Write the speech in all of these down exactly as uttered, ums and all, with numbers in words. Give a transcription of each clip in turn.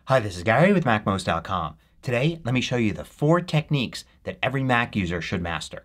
Hi, this is Gary with Mac most dot com. Today, let me show you the four techniques that every Mac user should master.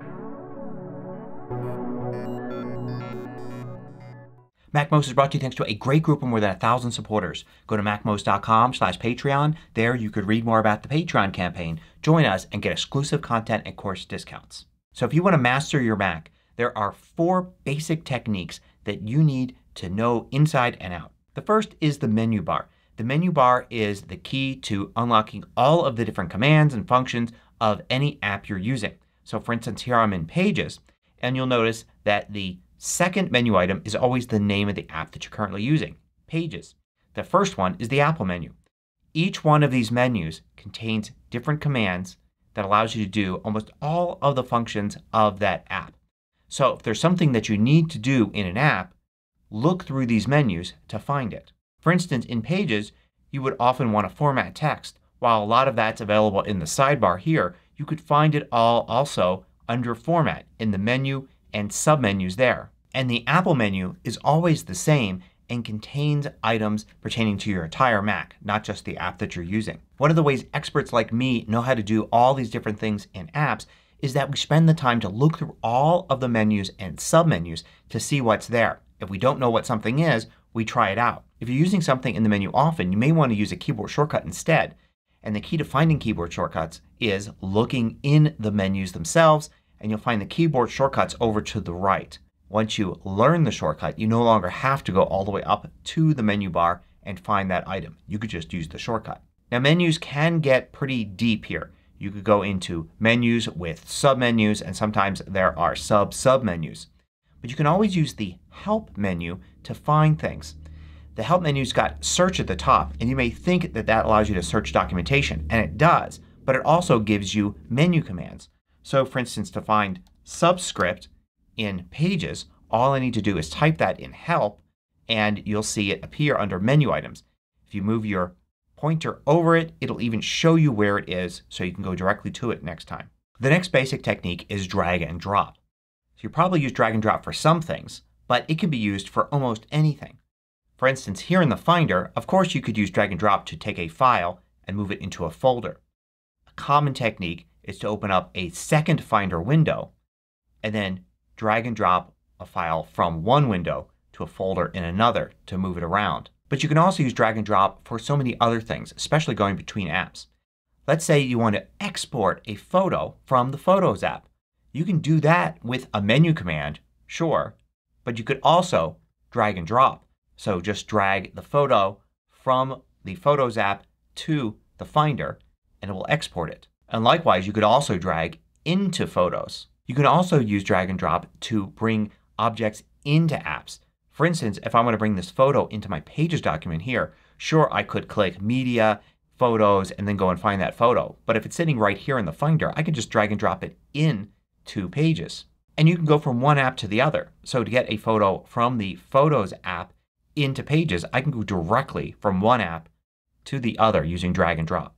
MacMost is brought to you thanks to a great group of more than a thousand supporters. Go to Mac most dot com slash Patreon. There you could read more about the Patreon campaign, join us, and get exclusive content and course discounts. So if you want to master your Mac, there are four basic techniques that you need to know inside and out. The first is the menu bar. The menu bar is the key to unlocking all of the different commands and functions of any app you're using. So for instance, here I'm in Pages, and you'll notice that the second menu item is always the name of the app that you're currently using, Pages. The first one is the Apple menu. Each one of these menus contains different commands that allows you to do almost all of the functions of that app. So if there's something that you need to do in an app, look through these menus to find it. For instance, in Pages you would often want to format text. While a lot of that's available in the sidebar here, you could find it all also under Format in the menu and submenus there. And the Apple menu is always the same and contains items pertaining to your entire Mac, not just the app that you're using. One of the ways experts like me know how to do all these different things in apps is that we spend the time to look through all of the menus and submenus to see what's there. If we don't know what something is, we try it out. If you're using something in the menu often, you may want to use a keyboard shortcut instead. And the key to finding keyboard shortcuts is looking in the menus themselves, and you'll find the keyboard shortcuts over to the right. Once you learn the shortcut, you no longer have to go all the way up to the menu bar and find that item. You could just use the shortcut. Now menus can get pretty deep here. You could go into menus with submenus, and sometimes there are sub-submenus. But you can always use the Help menu to find things. The Help menu's got Search at the top, and you may think that that allows you to search documentation, and it does, but it also gives you menu commands. So for instance, to find Subscript in Pages, all I need to do is type that in Help and you'll see it appear under Menu Items. If you move your pointer over it, it'll even show you where it is so you can go directly to it next time. The next basic technique is drag and drop. So you probably use drag and drop for some things, but it can be used for almost anything. For instance, here in the Finder, of course you could use drag and drop to take a file and move it into a folder. A common technique is to open up a second Finder window and then drag and drop a file from one window to a folder in another to move it around. But you can also use drag and drop for so many other things, especially going between apps. Let's say you want to export a photo from the Photos app. You can do that with a menu command, sure, but you could also drag and drop. So just drag the photo from the Photos app to the Finder and it will export it. And likewise, you could also drag into Photos. You can also use drag and drop to bring objects into apps. For instance, if I want to bring this photo into my Pages document here, sure I could click Media, Photos, and then go and find that photo. But if it's sitting right here in the Finder, I can just drag and drop it in to Pages. And you can go from one app to the other. So to get a photo from the Photos app into Pages, I can go directly from one app to the other using drag and drop.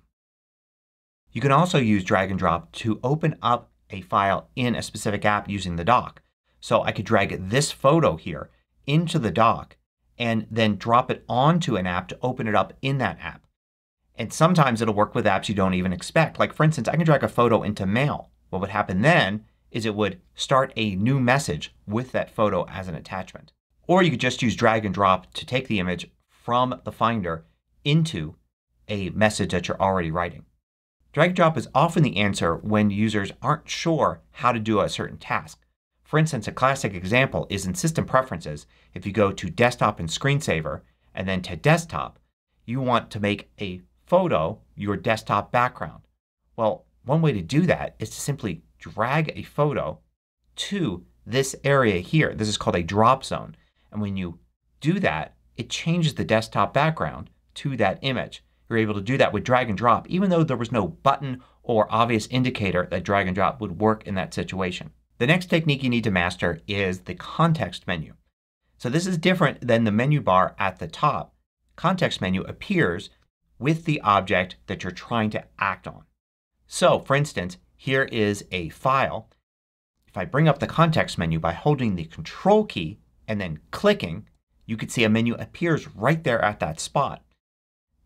You can also use drag and drop to open up a file in a specific app using the dock. So I could drag this photo here into the dock and then drop it onto an app to open it up in that app. And sometimes it'll work with apps you don't even expect. Like for instance, I can drag a photo into Mail. What would happen then is it would start a new message with that photo as an attachment. Or you could just use drag and drop to take the image from the Finder into a message that you're already writing. Drag and drop is often the answer when users aren't sure how to do a certain task. For instance, a classic example is in System Preferences. If you go to Desktop and Screensaver and then to Desktop, you want to make a photo your desktop background. Well, one way to do that is to simply drag a photo to this area here. This is called a drop zone. And when you do that, it changes the desktop background to that image. You're able to do that with drag and drop even though there was no button or obvious indicator that drag and drop would work in that situation. The next technique you need to master is the context menu. So this is different than the menu bar at the top. Context menu appears with the object that you're trying to act on. So for instance, here is a file. If I bring up the context menu by holding the Control key and then clicking, you can see a menu appears right there at that spot.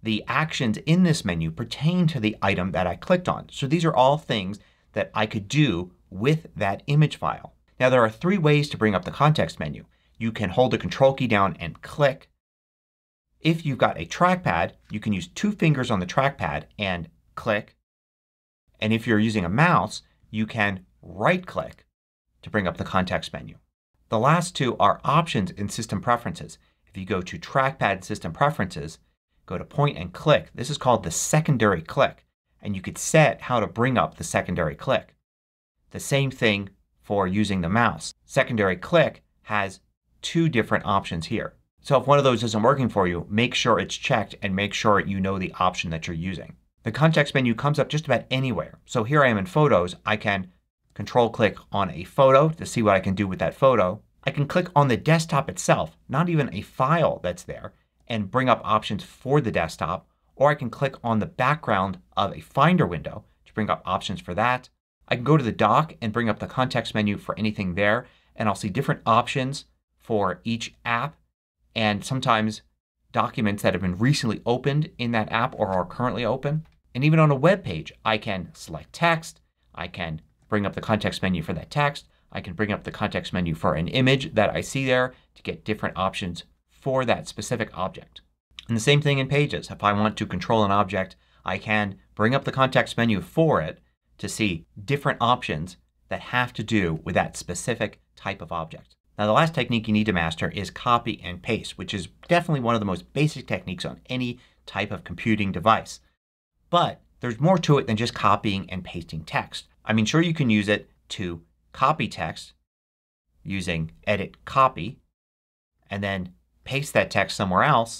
the actions in this menu pertain to the item that I clicked on. So these are all things that I could do with that image file. Now there are three ways to bring up the context menu. You can hold the control key down and click. If you've got a trackpad, you can use two fingers on the trackpad and click. And if you're using a mouse, you can right click to bring up the context menu. The last two are options in System Preferences. If you go to Trackpad System Preferences, go to Point and Click. This is called the secondary click, and you could set how to bring up the secondary click. The same thing for using the mouse. Secondary click has two different options here. So if one of those isn't working for you, make sure it's checked and make sure you know the option that you're using. The context menu comes up just about anywhere. So here I am in Photos. I can control click on a photo to see what I can do with that photo. I can click on the desktop itself, not even a file that's there, and bring up options for the desktop. Or I can click on the background of a Finder window to bring up options for that. I can go to the dock and bring up the context menu for anything there, and I'll see different options for each app and sometimes documents that have been recently opened in that app or are currently open. And even on a web page I can select text. I can bring up the context menu for that text. I can bring up the context menu for an image that I see there to get different options for that specific object. And the same thing in Pages. If I want to control an object, I can bring up the context menu for it to see different options that have to do with that specific type of object. Now the last technique you need to master is copy and paste, which is definitely one of the most basic techniques on any type of computing device. But there's more to it than just copying and pasting text. I mean, sure, you can use it to copy text using Edit Copy and then paste that text somewhere else.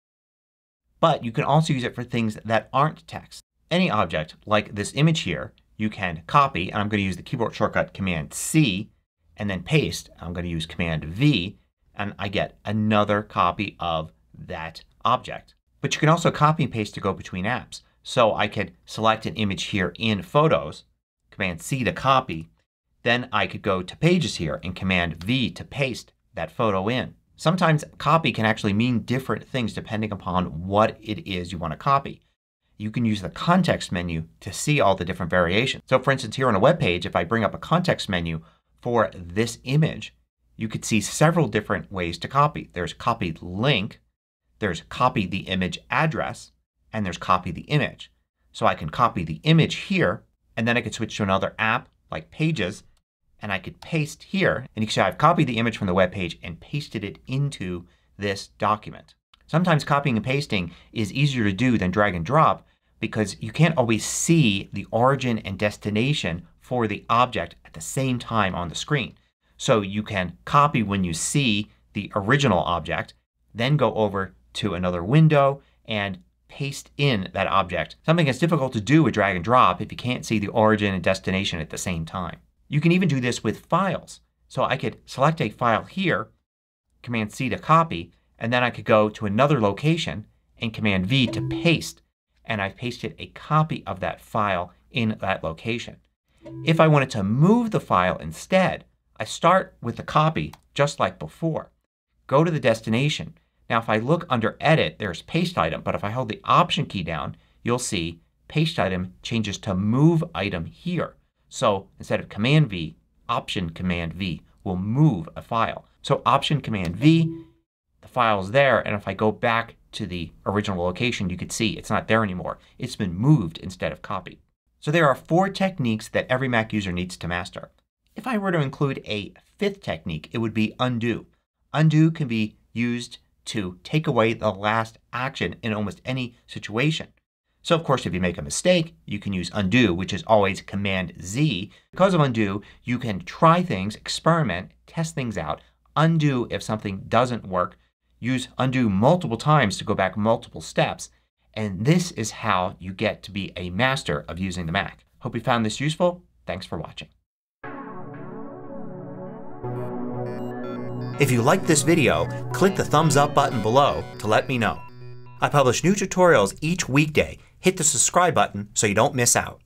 But you can also use it for things that aren't text. Any object like this image here you can copy, and I'm going to use the keyboard shortcut Command C, and then paste. I'm going to use Command V, and I get another copy of that object. But you can also copy and paste to go between apps. So I could select an image here in Photos, Command C to copy. Then I could go to Pages here and Command V to paste that photo in. Sometimes copy can actually mean different things depending upon what it is you want to copy. You can use the context menu to see all the different variations. So for instance here on a web page, if I bring up a context menu for this image, you could see several different ways to copy. There's copy link, there's copy the image address, and there's copy the image. So I can copy the image here, and then I could switch to another app like Pages, and I could paste here. And you can see I've copied the image from the web page and pasted it into this document. Sometimes copying and pasting is easier to do than drag and drop because you can't always see the origin and destination for the object at the same time on the screen. So you can copy when you see the original object, then go over to another window and paste in that object. Something that's difficult to do with drag and drop if you can't see the origin and destination at the same time. You can even do this with files. So I could select a file here, Command C to copy, and then I could go to another location and Command V to paste. And I've pasted a copy of that file in that location. If I wanted to move the file instead, I start with the copy just like before. Go to the destination. Now if I look under Edit, there's Paste Item, but if I hold the Option key down, you'll see Paste Item changes to Move Item here. So instead of Command V, Option Command V will move a file. So Option Command V, the file is there, and if I go back to the original location you can see it's not there anymore. It's been moved instead of copied. So there are four techniques that every Mac user needs to master. If I were to include a fifth technique, it would be undo. Undo can be used to take away the last action in almost any situation. So of course if you make a mistake you can use undo, which is always Command Z. Because of undo you can try things, experiment, test things out, undo if something doesn't work, use undo multiple times to go back multiple steps, and this is how you get to be a master of using the Mac. Hope you found this useful. Thanks for watching. If you liked this video, click the thumbs up button below to let me know. I publish new tutorials each weekday. Hit the subscribe button so you don't miss out.